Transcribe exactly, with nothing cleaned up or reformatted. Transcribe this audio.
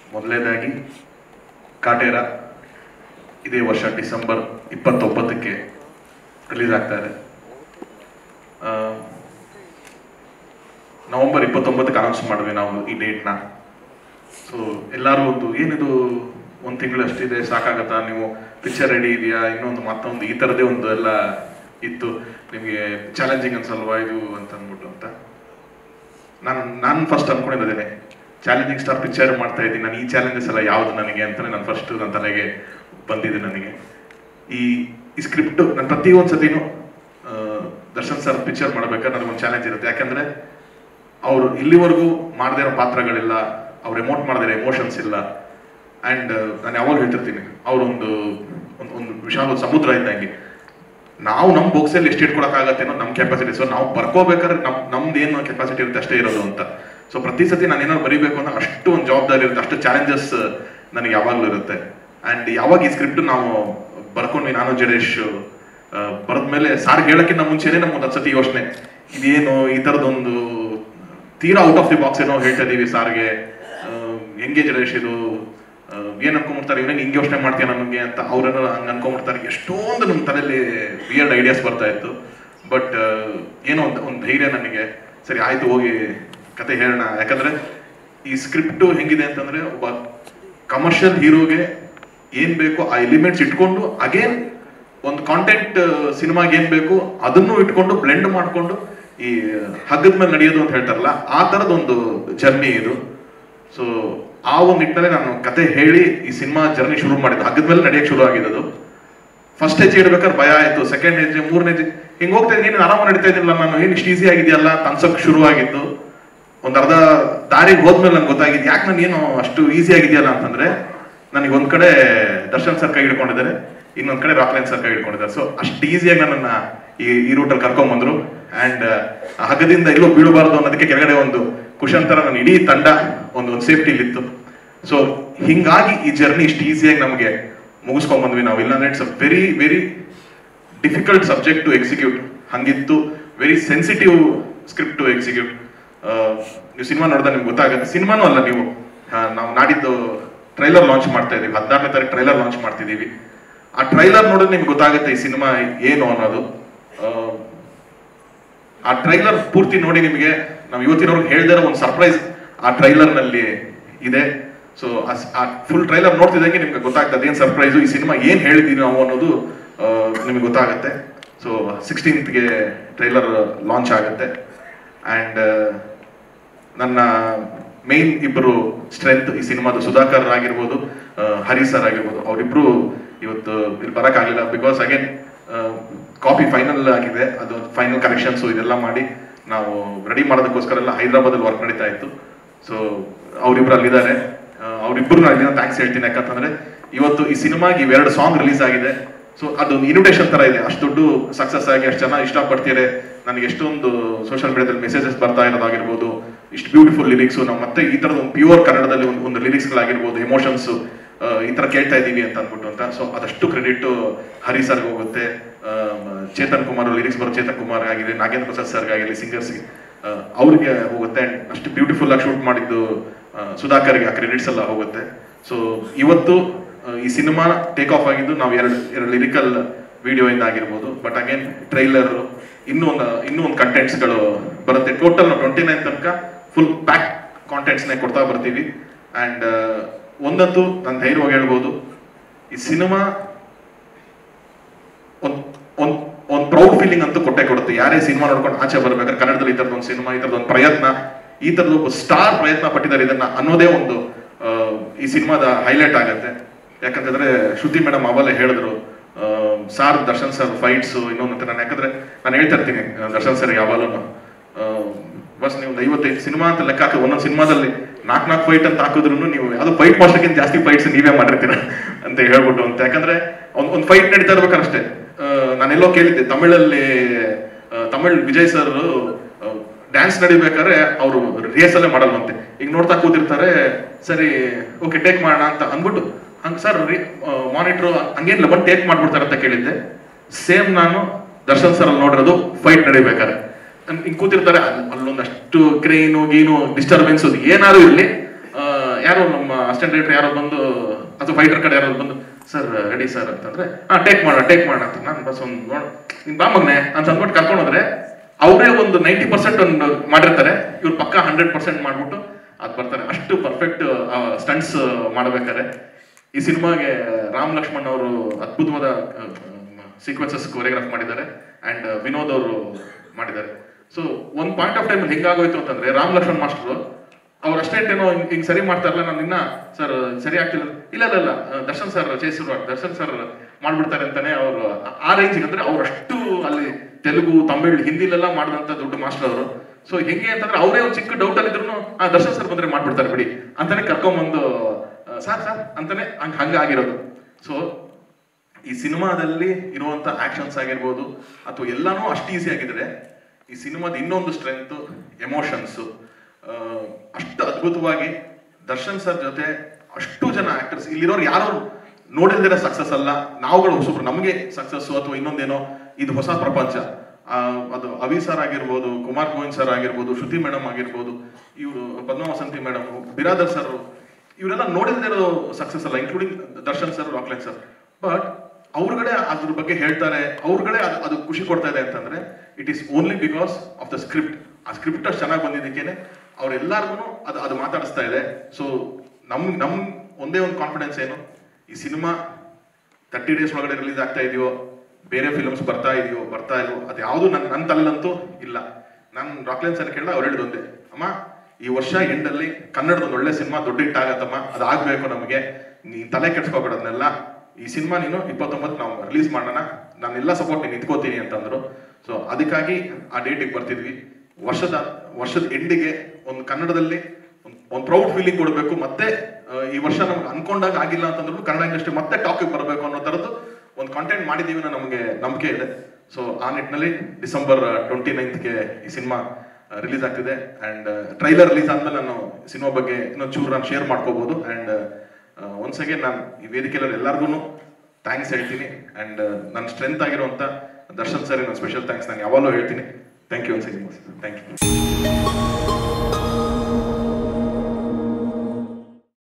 ಮೊದಲನೇದಾಗಿ ಕಾಟೇರ ಇದೇ ವರ್ಷ ಡಿಸೆಂಬರ್ ಇಪ್ಪತ್ತೊಂಬತ್ತಕ್ಕೆ ರಿಲೀಸ್ ಆಗ್ತಾ ಇದೆ. ನವೆಂಬರ್ ಇಪ್ಪತ್ತೊಂಬತ್ತಕ್ಕೆ ಅನೌನ್ಸ್ ಮಾಡಿದ್ವಿ ನಾವು ಈ ಡೇಟ್ನ. ಸೊ ಎಲ್ಲರೂ ಒಂದು ಏನಿದು ಒಂದು ತಿಂಗಳು ಅಷ್ಟಿದೆ ಸಾಕಾಗತ್ತಾ, ನೀವು ಪಿಕ್ಚರ್ ರೆಡಿ ಇದೆಯಾ, ಇನ್ನೊಂದು ಮತ್ತೊಂದು ಈ ಥರದೇ ಒಂದು ಎಲ್ಲ ಇತ್ತು, ನಿಮಗೆ ಚಾಲೆಂಜಿಂಗ್ ಅನ್ಸಲ್ವಾ ಇದು ಅಂತ ಅಂದ್ಬಿಟ್ಟು ಅಂತ ನಾನು ನಾನು ಫಸ್ಟ್ ಅಂದ್ಕೊಂಡಿದ್ದೇನೆ. ಚಾಲೆಂಜಿಂಗ್ ಸ್ಟಾರ್ ಪಿಕ್ಚರ್ ಮಾಡ್ತಾ ಇದ್ದೀನಿ ನಾನು, ಈ ಚಾಲೆಂಜಸ್ ಎಲ್ಲ ಯಾವುದು ನನಗೆ ಅಂತಲೇ ನಾನು ಫಸ್ಟ್ ನನ್ನ ತಲೆಗೆ ಬಂದಿದೆ. ನನಗೆ ಈ ಈ ಸ್ಕ್ರಿಪ್ಟು ನಾನು ಪ್ರತಿಯೊಂದು ಸತಿನೂ ದರ್ಶನ್ ಸರ್ ಪಿಕ್ಚರ್ ಮಾಡ್ಬೇಕಾದ್ರೆ ನನಗೊಂದು ಚಾಲೆಂಜ್ ಇರುತ್ತೆ. ಯಾಕಂದರೆ ಅವರು ಇಲ್ಲಿವರೆಗೂ ಮಾಡದೇ ಇರೋ ಪಾತ್ರಗಳಿಲ್ಲ, ಅವ್ರು ಎಮೋಟ್ ಮಾಡದೇ ಎಮೋಷನ್ಸ್ ಇಲ್ಲ. ಆ್ಯಂಡ್ ನಾನು ಯಾವಾಗ ಹೇಳ್ತಿರ್ತೀನಿ, ಅವರೊಂದು ಒಂದು ಒಂದು ವಿಶಾಲ ಸಮುದ್ರ ಇದ್ದಂಗೆ. ನಾವು ನಮ್ಮ ಬುಕ್ಸಲ್ಲಿ ಎಷ್ಟು ಇಟ್ಕೊಳಕ್ಕಾಗತ್ತೆ ಅನ್ನೋ ನಮ್ಮ ಕೆಪಾಸಿಟಿ. ಸೊ ನಾವು ಬರ್ಕೋಬೇಕಾದ್ರೆ ನಮ್ಮ ನಮ್ದು ಏನು ಕೆಪಾಸಿಟಿ ಇರುತ್ತೆ ಅಷ್ಟೇ ಇರೋದು ಅಂತ. ಸೊ ಪ್ರತಿ ಸತಿ ನಾನು ಏನಾದ್ರು ಬರೀಬೇಕು ಅಂದ್ರೆ ಅಷ್ಟು ಒಂದು ಜವಾಬ್ದಾರಿ ಇರುತ್ತೆ, ಅಷ್ಟು ಚಾಲೆಂಜಸ್ ನನಗೆ ಯಾವಾಗಲೂ ಇರುತ್ತೆ. ಆ್ಯಂಡ್ ಯಾವಾಗ ಈ ಸ್ಕ್ರಿಪ್ಟ್ ನಾವು ಬರ್ಕೊಂಡ್ವಿ, ನಾನು ಜಡೇಶ್ ಬರೆದ್ಮೇಲೆ ಸಾರ್ ಹೇಳೋಕ್ಕಿಂತ ಮುಂಚೆನೇ ನಮ್ಗೆ ಒಂದು ಸತಿ ಯೋಚನೆ, ಇದೇನು ಈ ಥರದೊಂದು ತೀರಾ ಔಟ್ ಆಫ್ ದಿ ಬಾಕ್ಸ್ ಏನೋ ಹೇಳ್ತಾ ಇದೀವಿ ಸಾರ್ಗೆ, ಹೆಂಗೆ ಜಡೇಶ್ ಇದು ಏನು ಅನ್ಕೊಂಡ್ಬಿಡ್ತಾರೆ, ಇವನೇನು ಹಿಂಗೆ ಯೋಚನೆ ಮಾಡ್ತೀಯ ನಮಗೆ ಅಂತ ಅವ್ರೇನೋ ಹಂಗೆ ಅನ್ಕೊಂಡ್ಬಿಡ್ತಾರೆ. ಎಷ್ಟೊಂದು ನಮ್ಮ ತಲೆಯಲ್ಲಿ ವಿಯರ್ಡ್ ಐಡಿಯಾಸ್ ಬರ್ತಾ ಇತ್ತು. ಬಟ್ ಏನೋ ಒಂದು ಒಂದು ಧೈರ್ಯ ನನಗೆ, ಸರಿ ಆಯಿತು ಹೋಗಿ ಕತೆ ಹೇಳೋಣ. ಯಾಕಂದರೆ ಈ ಸ್ಕ್ರಿಪ್ಟು ಹೆಂಗಿದೆ ಅಂತಂದರೆ, ಒಬ್ಬ ಕಮರ್ಷಿಯಲ್ ಹೀರೋಗೆ ಏನು ಬೇಕು ಆ ಎಲಿಮೆಂಟ್ಸ್ ಇಟ್ಕೊಂಡು ಅಗೇನ್ ಒಂದು ಕಾಂಟೆಂಟ್ ಸಿನಿಮಾಗೆ ಏನು ಬೇಕು ಅದನ್ನು ಇಟ್ಕೊಂಡು ಬ್ಲೆಂಡ್ ಮಾಡಿಕೊಂಡು ಈ ಹಗ್ಗದ ಮೇಲೆ ನಡೆಯೋದು ಅಂತ ಹೇಳ್ತಾರಲ್ಲ, ಆ ಥರದೊಂದು ಜರ್ನಿ ಇದು. ಸೊ ಆ ಒಂದು ನಿಟ್ಟಿನಲ್ಲಿ ನಾನು ಕತೆ ಹೇಳಿ ಈ ಸಿನಿಮಾ ಜರ್ನಿ ಶುರು ಮಾಡಿದ್ದು. ಹಗ್ಗದ ಮೇಲೆ ನಡೆಯೋಕ್ಕೆ ಶುರು ಆಗಿದ್ದು. ಫಸ್ಟ್ ಹೆಜ್ಜೆ ಇಡ್ಬೇಕಾದ್ರೆ ಭಯ ಆಯಿತು, ಸೆಕೆಂಡ್ ಹೆಜ್ಜೆ, ಮೂರನೇ ಹೆಜ್ಜೆ ಹಿಂಗೆ ಹೋಗ್ತಾ ಇದ್ದೀನಿ, ನೀನು ಆರಾಮ ನಡೀತಾ ಇದ್ದಿಲ್ಲ, ನಾನು ಏನು ಇಷ್ಟು ಈಸಿ ಆಗಿದೆಯಲ್ಲ ಅಂತ ಅನ್ಸೋಕ್ಕೆ ಶುರು ಆಗಿದ್ದು. ಒಂದು ಅರ್ಧ ದಾರಿಗೆ ಹೋದ್ಮೇಲೆ ನನ್ಗೆ ಗೊತ್ತಾಗಿದ್ದು, ಯಾಕೆ ನಾನು ಏನು ಅಷ್ಟು ಈಸಿ ಆಗಿದೆಯಲ್ಲ ಅಂತಂದರೆ, ನನಗೆ ಒಂದು ಕಡೆ ದರ್ಶನ್ ಸರ್ ಕೈ ಹಿಡ್ಕೊಂಡಿದ್ದಾರೆ, ಇನ್ನೊಂದು ಕಡೆ ರಾಕ್ಲೈನ್ ಸರ್ ಕೈ ಹಿಡ್ಕೊಂಡಿದ್ದಾರೆ. ಸೊ ಅಷ್ಟು ಈಸಿಯಾಗಿ ನನ್ನನ್ನು ಈ ಈ ರೂಟಲ್ಲಿ ಕರ್ಕೊಂಬಂದರು. ಆ್ಯಂಡ್ ಹಗ್ಗದಿಂದ ಎಲ್ಲೂ ಬೀಳಬಾರ್ದು ಅನ್ನೋದಕ್ಕೆ ಕೆಳಗಡೆ ಒಂದು ಕುಶನ್ ಥರ ನನ್ನ ಇಡೀ ತಂಡ ಒಂದು ಒಂದು ಸೇಫ್ಟಿಲಿತ್ತು. ಸೊ ಹಿಂಗಾಗಿ ಈ ಜರ್ನಿ ಇಷ್ಟು ಈಸಿಯಾಗಿ ನಮಗೆ ಮುಗಿಸ್ಕೊಂಡ್ಬಂದ್ವಿ ನಾವು. ಇಲ್ಲಾಂದ್ರೆ it's a very very difficult subject to execute. ಹಂಗಿತ್ತು, very sensitive script to execute. ನೀವು ಸಿನಿಮಾ ನೋಡಿದ್ರೆ ನಿಮ್ಗೆ ಗೊತ್ತಾಗುತ್ತೆ. ಸಿನಿಮಾನೂ ಅಲ್ಲ, ನೀವು ನಾವು ನಾಡಿದ್ದು ಟ್ರೈಲರ್ ಲಾಂಚ್ ಮಾಡ್ತಾ ಇದೀವಿ, ಹದಿನಾರನೇ ತಾರೀಕು ಟ್ರೈಲರ್ ಲಾಂಚ್ ಮಾಡ್ತಿದ್ದೀವಿ. ಆ ಟ್ರೈಲರ್ ನೋಡಿದ್ರೆ ನಿಮ್ಗೆ ಗೊತ್ತಾಗುತ್ತೆ ಈ ಸಿನಿಮಾ ಏನು ಅನ್ನೋದು. ಆ ಟ್ರೈಲರ್ ಪೂರ್ತಿ ನೋಡಿ ನಿಮಗೆ ನಾವು ಇವತ್ತಿನವ್ರಿಗೆ ಹೇಳ್ದಿರೋ ಒಂದು ಸರ್ಪ್ರೈಸ್ ಆ ಟ್ರೈಲರ್ನಲ್ಲಿ ಇದೆ. ಸೊ ಆ ಫುಲ್ ಟ್ರೈಲರ್ ನೋಡ್ತಿದ್ದಂಗೆ ನಿಮ್ಗೆ ಗೊತ್ತಾಗ್ತದೆ ಏನು ಸರ್ಪ್ರೈಸು, ಈ ಸಿನಿಮಾ ಏನು ಹೇಳಿದ್ದೀವಿ ನಾವು ಅನ್ನೋದು ನಿಮಗೆ ಗೊತ್ತಾಗುತ್ತೆ. ಸೊ ಸಿಕ್ಸ್ಟೀನ್ತ್ಗೆ ಟ್ರೈಲರ್ ಲಾಂಚ್ ಆಗುತ್ತೆ. ಆ್ಯಂಡ್ ನನ್ನ ಮೇನ್ ಇಬ್ಬರು ಸ್ಟ್ರೆಂತ್ ಈ ಸಿನಿಮಾದು ಸುಧಾಕರ್ ಆಗಿರ್ಬೋದು, ಹರಿ ಸರ್ ಆಗಿರ್ಬೋದು, ಅವರಿಬ್ರು ಇವತ್ತು ಇಲ್ಲಿ ಬರೋಕ್ಕಾಗಲಿಲ್ಲ. ಬಿಕಾಸ್ ಅಗೇನ್ ಕಾಪಿ ಫೈನಲ್ ಆಗಿದೆ, ಅದು ಫೈನಲ್ ಕರೆಕ್ಷನ್ಸು ಇದೆಲ್ಲ ಮಾಡಿ ನಾವು ರೆಡಿ ಮಾಡೋದಕ್ಕೋಸ್ಕರ ಎಲ್ಲ ಹೈದರಾಬಾದಲ್ಲಿ ವರ್ಕ್ ನಡೀತಾ ಇತ್ತು. ಸೊ ಅವರಿಬ್ರು ಅಲ್ಲಿದ್ದಾರೆ. ಅವರಿಬ್ಬರು ನಾನು ಇಲ್ಲಿಂದ ಥ್ಯಾಂಕ್ಸ್ ಹೇಳ್ತೀನಿ. ಯಾಕಂತಂದರೆ ಇವತ್ತು ಈ ಸಿನಿಮಾಗೆ ಇವೆರಡು ಸಾಂಗ್ ರಿಲೀಸ್ ಆಗಿದೆ. ಸೊ ಅದೊಂದು ಇನ್ವಿಟೇಷನ್ ಥರ ಇದೆ. ಅಷ್ಟು ದೊಡ್ಡ ಸಕ್ಸಸ್ ಆಗಿ ಅಷ್ಟು ಜನ ಇಷ್ಟಪಡ್ತೀರಿ. ನನಗೆ ಎಷ್ಟೊಂದು ಸೋಷಿಯಲ್ ಮೀಡಿಯಾದಲ್ಲಿ ಮೆಸೇಜಸ್ ಬರ್ತಾ ಇರೋದಾಗಿರ್ಬೋದು, ಇಷ್ಟು ಬ್ಯೂಟಿಫುಲ್ ಲಿರಿಕ್ಸು, ನಾವು ಮತ್ತೆ ಈ ಥರದ ಒಂದು ಪ್ಯೂರ್ ಕನ್ನಡದಲ್ಲಿ ಒಂದು ಒಂದು ಲಿರಿಕ್ಸ್ಗಳಾಗಿರ್ಬೋದು, ಎಮೋಷನ್ಸು ಈ ಥರ ಕೇಳ್ತಾ ಇದ್ದೀವಿ ಅಂತ ಅಂದ್ಬಿಟ್ಟು ಅಂತ. ಸೊ ಅದಷ್ಟು ಕ್ರೆಡಿಟು ಹರಿ ಸರ್ಗೆ ಹೋಗುತ್ತೆ, ಚೇತನ್ ಕುಮಾರ್ ಲಿರಿಕ್ಸ್ ಬರೋ ಚೇತನ್ ಕುಮಾರ್ ಆಗಿರಲಿ, ನಾಗೇಂದ್ರ ಪ್ರಸಾದ್ ಸರ್ಗೆ ಆಗಿರಲಿ, ಸಿಂಗರ್ಸ್ಗೆ ಅವ್ರಿಗೆ ಹೋಗುತ್ತೆ. ಆ್ಯಂಡ್ ಅಷ್ಟು ಬ್ಯೂಟಿಫುಲ್ ಆಗಿ ಶೂಟ್ ಮಾಡಿದ್ದು ಸುಧಾಕರ್ಗೆ ಆ ಕ್ರೆಡಿಟ್ಸ್ ಎಲ್ಲ ಹೋಗುತ್ತೆ. ಸೊ ಇವತ್ತು ಈ ಸಿನಿಮಾ ಟೇಕ್ ಆಫ್ ಆಗಿದ್ದು ನಾವು ಎರಡು ಎರಡು ಲಿರಿಕಲ್ ವಿಡಿಯೋ ಇಂದ ಆಗಿರ್ಬೋದು. ಬಟ್ ಅಗೇನ್ ಟ್ರೈಲರ್ ಇನ್ನೂ ಒಂದು ಇನ್ನೂ ಒಂದು ಕಂಟೆಂಟ್ಸ್ಗಳು ಬರುತ್ತೆ. ಟೋಟಲ್ ನಾವು ಟ್ವೆಂಟಿ ನೈನ್ ತನಕ ಫುಲ್ ಪ್ಯಾಕ್ ಕಾಂಟೆಂಟ್ಸ್ನೇ ಕೊಡ್ತಾ ಬರ್ತೀವಿ. ಆ್ಯಂಡ್ ಒಂದಂತೂ ನಾನು ಧೈರ್ಯವಾಗಿ ಹೇಳ್ಬೋದು, ಈ ಸಿನಿಮಾ ಒಂದು ಒಂದು ಒಂದು ಪ್ರೌಡ್ ಫೀಲಿಂಗ್ ಅಂತೂ ಕೊಟ್ಟೆ ಕೊಡುತ್ತೆ. ಯಾರೇ ಸಿನಿಮಾ ನೋಡ್ಕೊಂಡು ಆಚೆ ಬರ್ಬೇಕಾದ್ರೆ ಕನ್ನಡದಲ್ಲಿ ಈ ಥರದ್ದು ಒಂದು ಸಿನಿಮಾ, ಈ ಥರದೊಂದು ಪ್ರಯತ್ನ, ಈ ಥರದ್ದು ಒಬ್ಬ ಸ್ಟಾರ್ ಪ್ರಯತ್ನ ಪಟ್ಟಿದ್ದಾರೆ ಇದನ್ನ ಅನ್ನೋದೇ ಒಂದು ಈ ಸಿನಿಮಾದ ಹೈಲೈಟ್ ಆಗುತ್ತೆ. ಯಾಕಂತಂದ್ರೆ ಶ್ರುತಿ ಮೇಡಮ್ ಅವಲ್ಲೇ ಹೇಳಿದ್ರು, ಸಾರ್ ದರ್ಶನ್ ಸರ್ ಫೈಟ್ಸು ಇನ್ನೊಂದು ಅಂತ. ನಾನು ಯಾಕಂದ್ರೆ ನಾನು ಹೇಳ್ತಾ ಇರ್ತೀನಿ ದರ್ಶನ್ ಸರ್ ಯಾವಾಗಲೂ, ಬಸ್ ನೀವು ಒಂದು ಐವತ್ತೈದು ಸಿನಿಮಾ ಅಂತ ಲೆಕ್ಕ ಹಾಕಿ ಒಂದೊಂದು ಸಿನಿಮಾದಲ್ಲಿ ನಾಲ್ಕು ನಾಲ್ಕು ಫೈಟ್ ಅಂತ ಹಾಕಿದ್ರು ನೀವು ಯಾವುದು ಫೈಟ್ ಮಾಡೋಕ್ಕಿಂತ ಜಾಸ್ತಿ ಫೈಟ್ಸ್ ನೀವೇ ಮಾಡಿರ್ತೀರ ಅಂತ ಹೇಳ್ಬಿಟ್ಟು ಅಂತ. ಯಾಕಂದ್ರೆ ಒಂದು ಒಂದು ಫೈಟ್ ನಡೀತಾ ಇರ್ಬೇಕಾದ್ರೆ ಅಷ್ಟೇ. ನಾನೆಲ್ಲೋ ಕೇಳಿದ್ದೆ, ತಮಿಳಲ್ಲಿ ತಮಿಳ್ ವಿಜಯ್ ಸರ್ ಡ್ಯಾನ್ಸ್ ನಡಿಬೇಕಾದ್ರೆ ಅವರು ರಿಹರ್ಸಲ್ಲೇ ಮಾಡಲ್ವಂತೆ. ಈಗ ನೋಡ್ತಾ ಕೂತಿರ್ತಾರೆ, ಸರಿ ಓಕೆ ಟೇಕ್ ಮಾಡೋಣ ಅಂತ ಅಂದ್ಬಿಟ್ಟು ಹಂಗೆ ಸರ್ ಮಾನಿಟ್ರು ಹಂಗೇನಿಲ್ಲ ಬಂದು ಟೇಕ್ ಮಾಡ್ಬಿಡ್ತಾರೆ ಅಂತ ಕೇಳಿದ್ದೆ. ಸೇಮ್ ನಾನು ದರ್ಶನ್ ಸರ್ ಅಲ್ಲಿ ನೋಡಿರೋದು ಫೈಟ್ ನಡಿಬೇಕಾದ್ರೆ ಹಿಂಗೆ ಕೂತಿರ್ತಾರೆ, ಅಲ್ಲೊಂದಷ್ಟು ಕ್ರೇನು ಗೀನು ಡಿಸ್ಟರ್ಬೆನ್ಸ್ ಏನಾದ್ರು ಇರಲಿ, ಯಾರೋ ನಮ್ಮ ಅಸಿಸ್ಟೆಂಟ್ ಡೈರೆಕ್ಟರ್ ಯಾರೋ ಬಂದು ಅಥವಾ ಫೈಟರ್ ಕಡೆ ಯಾರೋ ಬಂದು ಸರ್ ರೆಡಿ ಸರ್ ಅಂತಂದ್ರೆ ಹಾ ಟೇಕ್ ಮಾಡೋಣ ಟೇಕ್ ಮಾಡೋಣ ಅಂತ ನಾನು ಬಸ್ ಒಂದು ನೋಡ ನಿನ್ ಬಾ ಮಗ್ನೆ ಅಂತ ಅಂದ್ಬಿಟ್ಟು ಕರ್ಕೊಂಡು ಹೋದ್ರೆ ಅವರೇ ಒಂದು ನೈಂಟಿ ಪರ್ಸೆಂಟ್ ಒಂದು ಮಾಡಿರ್ತಾರೆ, ಇವ್ರು ಪಕ್ಕ ಹಂಡ್ರೆಡ್ ಪರ್ಸೆಂಟ್ ಮಾಡ್ಬಿಟ್ಟು ಅದ್ ಬರ್ತಾರೆ. ಅಷ್ಟು ಪರ್ಫೆಕ್ಟ್ ಸ್ಟಂಟ್ಸ್ ಮಾಡ್ಬೇಕಾರೆ ಈ ಸಿನಿಮಾಗೆ ರಾಮ್ ಲಕ್ಷ್ಮಣ್ ಅವರು ಅದ್ಭುತವಾದ ಸೀಕ್ವೆನ್ಸಸ್ ಕೊರಿಯೋಗ್ರಾಫ್ ಮಾಡಿದ್ದಾರೆ ಅಂಡ್ ವಿನೋದ್ ಅವರು ಮಾಡಿದ್ದಾರೆ. ಸೊ ಒಂದ್ ಪಾಯಿಂಟ್ ಆಫ್ ಟೈಮ್ ಹೆಂಗಾಗೋಯ್ತು ಅಂತಂದ್ರೆ ರಾಮ್ ಲಕ್ಷ್ಮಣ್ ಮಾಸ್ಟರ್ ಅವ್ರು ಅಷ್ಟೇ ಏನೋ ಹಿಂಗ್ ಸರಿ ಮಾಡ್ತಾ ಇರಲ್ಲ, ನಾನು ಇನ್ನ ಸರ್ ಸರಿ ಆಗ್ತಿಲ್ಲ, ಇಲ್ಲ ಇಲ್ಲ ಇಲ್ಲ ದರ್ಶನ್ ಸರ್ ಚೇಸಿರುವ ದರ್ಶನ್ ಸರ್ ಮಾಡ್ಬಿಡ್ತಾರೆ ಅಂತಾನೆ ಅವರು ಆ ರೇಂಜಿಗೆ, ಅಂದ್ರೆ ಅವ್ರು ಅಷ್ಟು ಅಲ್ಲಿ ತೆಲುಗು ತಮಿಳ್ ಹಿಂದಿಲೆಲ್ಲ ಮಾಡಿದಂತ ದೊಡ್ಡ ಮಾಸ್ಟರ್ ಅವರು. ಸೊ ಹೆಂಗೆ ಅಂತಂದ್ರೆ ಅವರೇ ಒಂದು ಚಿಕ್ಕ ಡೌಟ್ ಅಲ್ಲಿ ಇದ್ರು ಆ ದರ್ಶನ್ ಸರ್ ಬಂದ್ರೆ ಮಾಡ್ಬಿಡ್ತಾರೆ ಬಿಡಿ ಅಂತಾನೆ ಕರ್ಕೊಂಬಂದು ಸಾರ್ ಸಾರ್ ಅಂತಾನೆ ಹಂಗ ಹಂಗ ಆಗಿರೋದು. ಸೊ ಈ ಸಿನಿಮಾದಲ್ಲಿ ಇರುವಂತ ಆಕ್ಷನ್ಸ್ ಆಗಿರ್ಬೋದು ಅಥವಾ ಎಲ್ಲಾನು ಅಷ್ಟು ಈಸಿ ಆಗಿದ್ರೆ ಈ ಸಿನಿಮಾದ ಇನ್ನೊಂದು ಸ್ಟ್ರೆಂತ್ ಎಮೋಷನ್ಸ್ ಅಷ್ಟು ಅದ್ಭುತವಾಗಿ ದರ್ಶನ್ ಸರ್ ಜೊತೆ ಅಷ್ಟು ಜನ ಆಕ್ಟರ್ಸ್ ಇಲ್ಲಿರೋರು ಯಾರು ನೋಡಿಲ್ದಿರ ಸಕ್ಸಸ್ ಅಲ್ಲ, ನಾವುಗಳು ಹೊಸಬ್ರು ನಮ್ಗೆ ಸಕ್ಸಸ್ ಅಥವಾ ಇನ್ನೊಂದೇನೋ ಇದು ಹೊಸ ಪ್ರಪಂಚ. ಅದು ಅವಿ ಸರ್ ಆಗಿರ್ಬೋದು, ಕುಮಾರ್ ಗೋವಿಂದ್ ಸರ್ ಆಗಿರ್ಬೋದು, ಶ್ರುತಿ ಮೇಡಮ್ ಆಗಿರ್ಬೋದು, ಇವರು ಪದ್ಮ ವಸಂತಿ ಮೇಡಮ್, ಬಿರಾದರ್ ಸರ್, ಇವರೆಲ್ಲ ನೋಡಿಲ್ದಿರೋ ಸಕ್ಸಸ್ ಅಲ್ಲ, including Darshan sir, Rockline sir. But ಅವ್ರಗಡೆ ಅದ್ರ ಬಗ್ಗೆ ಹೇಳ್ತಾರೆ, ಅವ್ರಗಡೆ ಅದು ಅದು ಖುಷಿ ಕೊಡ್ತಾ ಇದೆ ಅಂತಂದ್ರೆ it is only because of the script. ಆ ಸ್ಕ್ರಿಪ್ಟ್ ಅಷ್ಟು ಚೆನ್ನಾಗಿ ಬಂದಿದ್ದಕ್ಕೇನೆ ಅವ್ರೆಲ್ಲಾರ್ಗು ಅದು ಅದು ಮಾತಾಡಿಸ್ತಾ ಇದೆ. ಸೊ ನಮ್ ನಮ್ ಒಂದೇ ಒಂದು ಕಾನ್ಫಿಡೆನ್ಸ್ ಏನು, ಈ ಸಿನಿಮಾ ತರ್ಟಿ ಡೇಸ್ ಒಳಗಡೆ ರಿಲೀಸ್ ಆಗ್ತಾ ಇದೆಯೋ, ಬೇರೆ ಫಿಲ್ಮ್ಸ್ ಬರ್ತಾ ಇದೆಯೋ ಬರ್ತಾ ಇದೆಯೋ ಅದು ಯಾವುದು ನನ್ನ ನನ್ನ ತಲೆಯಲ್ಲಂತೂ ಇಲ್ಲ. ನಾನು ರಾಕ್ಲೈನ್ ಸರ್ ಕೇಳಿದ ಅವ್ರು ಹೇಳಿದೊಂದೇ, ಅಮ್ಮ ಈ ವರ್ಷ ಎಂಡಲ್ಲಿ ಕನ್ನಡದ ಒಂದು ಒಳ್ಳೆ ಸಿನಿಮಾ ದೊಡ್ಡ ಹಿಟ್ ಆಗತ್ತಮ್ಮ, ಅದು ಆಗ್ಬೇಕು ನಮಗೆ, ನೀ ತಲೆ ಕೆಡ್ಸ್ಕೊಬೇಡೋದನ್ನೆಲ್ಲ, ಈ ಸಿನಿಮಾ ನೀನು ಇಪ್ಪತ್ತೊಂಬತ್ತು ನಾವು ರಿಲೀಸ್ ಮಾಡೋಣ, ನಾನೆಲ್ಲ ಸಪೋರ್ಟ್ ನೀನು ನಿಂತ್ಕೋತೀನಿ ಅಂತಂದ್ರು. ಸೊ ಅದಕ್ಕಾಗಿ ಆ ಡೇಟಿಗೆ ಬರ್ತಿದ್ವಿ. ವರ್ಷದ ವರ್ಷದ ಎಂಡಿಗೆ ಒಂದು ಕನ್ನಡದಲ್ಲಿ ಒಂದು ಪ್ರೌಡ್ ಫೀಲಿಂಗ್ ಕೊಡಬೇಕು, ಮತ್ತೆ ಈ ವರ್ಷ ನಮ್ಗೆ ಅನ್ಕೊಂಡಾಗ ಆಗಿಲ್ಲ ಅಂತಂದ್ರು ಕನ್ನಡ ಇಂಡಸ್ಟ್ರಿ ಮತ್ತೆ ಟಾಪಿಗೆ ಬರಬೇಕು ಅನ್ನೋ ತರದ್ದು ಒಂದು ಕಾಂಟೆಂಟ್ ಮಾಡಿದೀವಿ ಅನ್ನೋ ನಮಗೆ ನಂಬಿಕೆ ಇದೆ. ಸೊ ಆ ನಿಟ್ಟಿನಲ್ಲಿ ಡಿಸೆಂಬರ್ ಟ್ವೆಂಟಿ ನೈನ್ತ್ಗೆ ಈ ಸಿನಿಮಾ ರಿಲೀಸ್ ಆಗ್ತಿದೆ ಅಂಡ್ ಟ್ರೈಲರ್ ರಿಲೀಸ್ ಆದ್ಮೇಲೆ ನಾನು ಸಿನಿಮಾ ಬಗ್ಗೆ ಇನ್ನೊಂದು ಚೂರು ನಾನು ಶೇರ್ ಮಾಡ್ಕೋಬಹುದು. ಅಂಡ್ ಒನ್ಸ್ ಅಗೇನ್ ನಾನು ಈ ವೇದಿಕೆಯಲ್ಲಿ ಎಲ್ಲರಿಗೂ ಥ್ಯಾಂಕ್ಸ್ ಹೇಳ್ತೀನಿ ಅಂಡ್ ನನ್ನ ಸ್ಟ್ರೆಂತ್ ಆಗಿರುವಂತ ದರ್ಶನ್ ಸರ್ ನಾನು ಸ್ಪೆಷಲ್ ಥ್ಯಾಂಕ್ಸ್ ನಾನು ಯಾವಾಗಲೂ ಹೇಳ್ತೀನಿ. Thank you once again. Thank you.